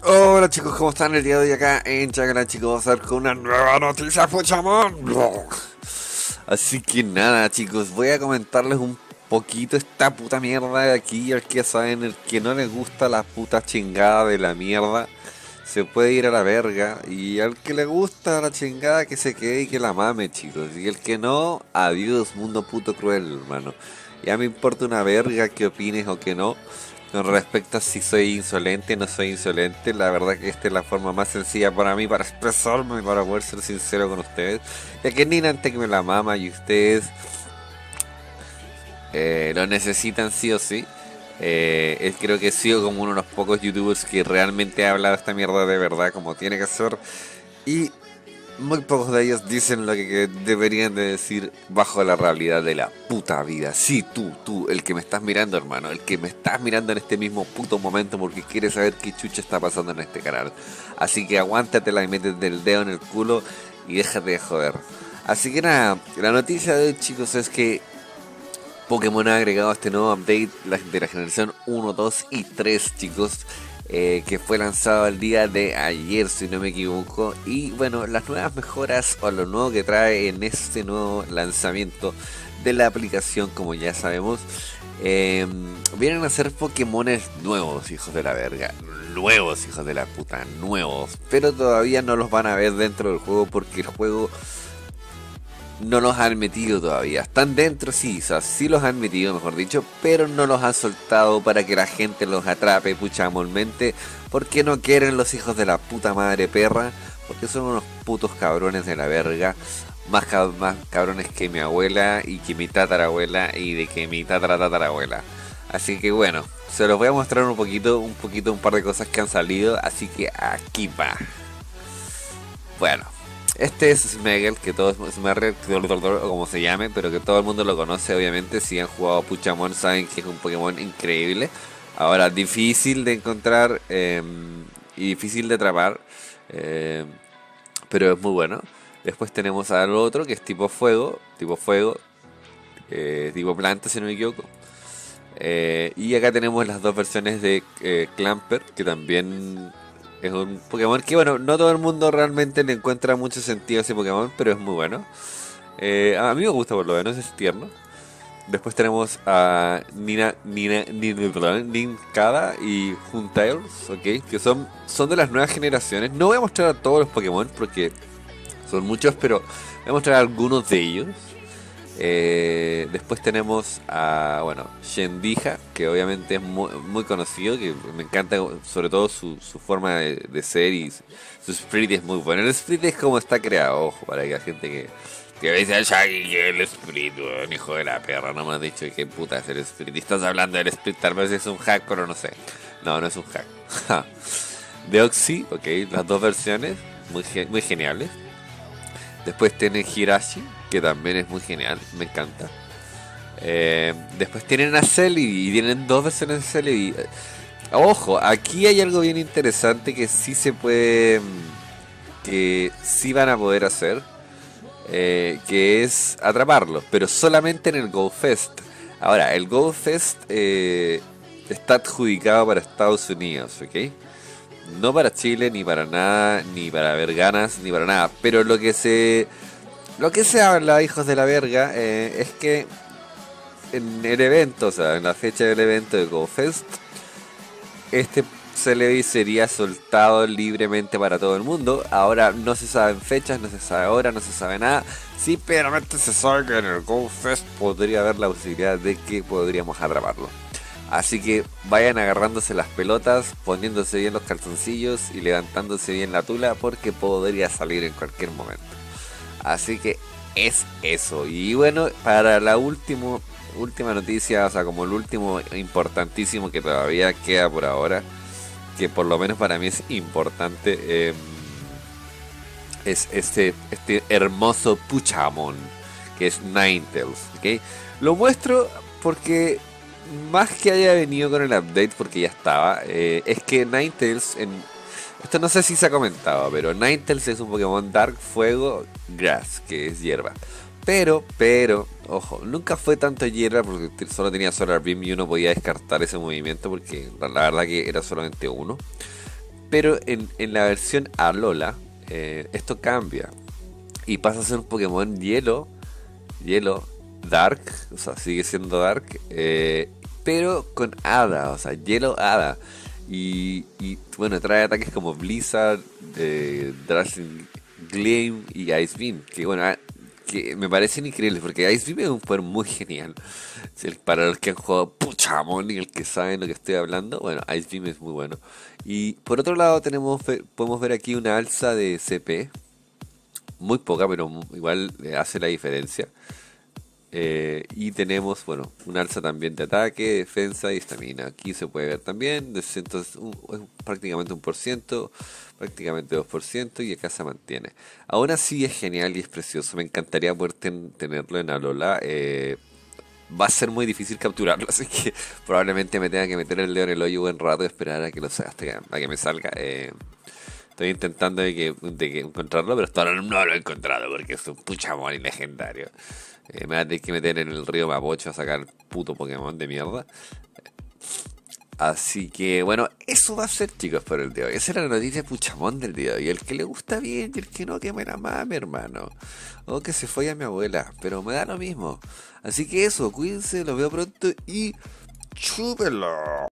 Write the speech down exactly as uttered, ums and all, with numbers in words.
Hola chicos, ¿cómo están el día de hoy acá en Chacala, chicos? Vamos a ver con una nueva noticia, Puchamón. Así que nada, chicos, voy a comentarles un poquito esta puta mierda de aquí. El que saben, el que no le gusta la puta chingada de la mierda, se puede ir a la verga. Y al que le gusta la chingada, que se quede y que la mame, chicos. Y el que no, adiós, mundo puto cruel, hermano. Ya me importa una verga que opines o que no. Con respecto a si soy insolente o no soy insolente, la verdad que esta es la forma más sencilla para mí para expresarme y para poder ser sincero con ustedes. Ya que ni antes que me la mama y ustedes eh, lo necesitan sí o sí. Eh, es- creo que he sido como uno de los pocos youtubers que realmente ha hablado esta mierda de verdad como tiene que ser. Y muy pocos de ellos dicen lo que, que deberían de decir bajo la realidad de la puta vida. Sí, tú, tú, el que me estás mirando, hermano, el que me estás mirando en este mismo puto momento porque quieres saber qué chucha está pasando en este canal. Así que aguántatela y métete el dedo en el culo y déjate de joder. Así que nada, la noticia de hoy, chicos, es que Pokémon ha agregado este nuevo update la- de la generación uno, dos y tres, chicos, eh, que fue lanzado el día de ayer, si no me equivoco. Y bueno, las nuevas mejoras o lo nuevo que trae en este nuevo lanzamiento de la aplicación, como ya sabemos, eh, vienen a ser Pokémones nuevos, hijos de la verga. Nuevos, hijos de la puta, nuevos. Pero todavía no los van a ver dentro del juego porque el juego no los han metido todavía. Están dentro, sí, o sea, sí los han metido, mejor dicho, pero no los han soltado para que la gente los atrape, pucha, amolmente, porque no quieren los hijos de la puta madre perra, porque son unos putos cabrones de la verga, más, cab- más cabrones que mi abuela y que mi tatarabuela y de que mi tataratatarabuela. Así que bueno, se los voy a mostrar un poquito, un poquito, un par de cosas que han salido, así que aquí va. Bueno, este es Smeagol, que todos Smeagol, o como se llame, pero que todo el mundo lo conoce, obviamente. Si han jugado a Puchamon, saben que es un Pokémon increíble. Ahora, difícil de encontrar eh, y difícil de atrapar, eh, pero es muy bueno. Después tenemos al otro, que es tipo fuego, tipo fuego, eh, tipo planta, si no me equivoco. Eh, y acá tenemos las dos versiones de eh, Clamper, que también es un Pokémon que, bueno, no todo el mundo realmente le encuentra mucho sentido a ese Pokémon, pero es muy bueno. Eh, a mí me gusta por lo menos, es tierno. Después tenemos a Nina, Nina, Nina, perdón, Nincada y Huntails, ¿ok? Que son, son de las nuevas generaciones. No voy a mostrar a todos los Pokémon porque son muchos, pero voy a mostrar algunos de ellos. Eh, después tenemos a, bueno, Shendija, que obviamente es muy, muy conocido, que me encanta sobre todo su, su forma de, de ser y su, su spirit es muy bueno. El spirit es como está creado, ojo, para que la gente que, que dice al Shaggy que el spirit, un hijo de la perra, no me has dicho qué puta es el spirit. Y estás hablando del spirit, tal vez es un hack, pero no sé. No, no es un hack. Deoxy, ok, las dos versiones, muy, ge- muy geniales. Después tiene Hirashi, que también es muy genial, me encanta. Eh, después tienen a Celebi y tienen dos versiones de Celebi. Eh, Ojo, aquí hay algo bien interesante que sí se puede, mm, que sí van a poder hacer, eh, que es atraparlos, pero solamente en el Go Fest. Ahora, el Go Fest eh, está adjudicado para Estados Unidos, ¿ok? No para Chile, ni para nada, ni para ver ganas, ni para nada. Pero lo que se lo que se habla, hijos de la verga, eh, es que en el evento, o sea, en la fecha del evento de GoFest, este Celebi sería soltado libremente para todo el mundo. Ahora no se saben fechas, no se sabe hora, no se sabe nada. Sí, pero realmente se sabe que en el GoFest podría haber la posibilidad de que podríamos atraparlo. Así que vayan agarrándose las pelotas, poniéndose bien los calzoncillos y levantándose bien la tula porque podría salir en cualquier momento. Así que es eso. Y bueno, para la último, última noticia, o sea, como el último importantísimo que todavía queda por ahora, que por lo menos para mí es importante, eh, es este, este hermoso Puchamon, que es Ninetales, ¿ok? Lo muestro porque más que haya venido con el update, porque ya estaba, eh, es que Ninetales, en, esto no sé si se ha comentado, pero Ninetales es un Pokémon Dark Fuego Grass, que es hierba. Pero, pero, ojo, nunca fue tanto hierba porque t- solo tenía Solar Beam y uno podía descartar ese movimiento porque la, la verdad que era solamente uno. Pero en, en la versión Alola, eh, esto cambia. Y pasa a ser un Pokémon hielo, hielo, dark, o sea, sigue siendo dark, eh, pero con hada, o sea, hielo hada. Y, y, bueno, trae ataques como Blizzard, eh, Dazzling Gleam y Ice Beam, que bueno, ah, que me parecen increíbles porque Ice Beam es un poder muy genial. Si el- Para los que han jugado Puchamón y el que saben lo que estoy hablando, bueno, Ice Beam es muy bueno. Y por otro lado tenemos ve- podemos ver aquí una alza de C P, muy poca, pero mu- igual eh, hace la diferencia. Eh, y tenemos, bueno, un alza también de ataque, defensa y estamina. Aquí se puede ver también, de cientos- un- es prácticamente un por ciento, prácticamente dos por ciento y acá se mantiene. Aún así es genial y es precioso. Me encantaría poder ten- tenerlo en Alola. Eh, va a ser muy difícil capturarlo, así que probablemente me tenga que meter el dedo en el hoyo buen rato y esperar a que, lo, sa- hasta que, a que me salga. Eh, estoy intentando de que, de que encontrarlo, pero hasta ahora no lo he encontrado porque es un puchamón y legendario. Eh, me voy a tener que meter en el río Mapocho a sacar puto Pokémon de mierda. Así que bueno, eso va a ser, chicos, por el día de hoy. Esa era la noticia puchamón del día de hoy. El que le gusta bien y el que no, que me la mame, hermano. O que se fue a mi abuela, pero me da lo mismo. Así que eso, cuídense, los veo pronto y chúpelo.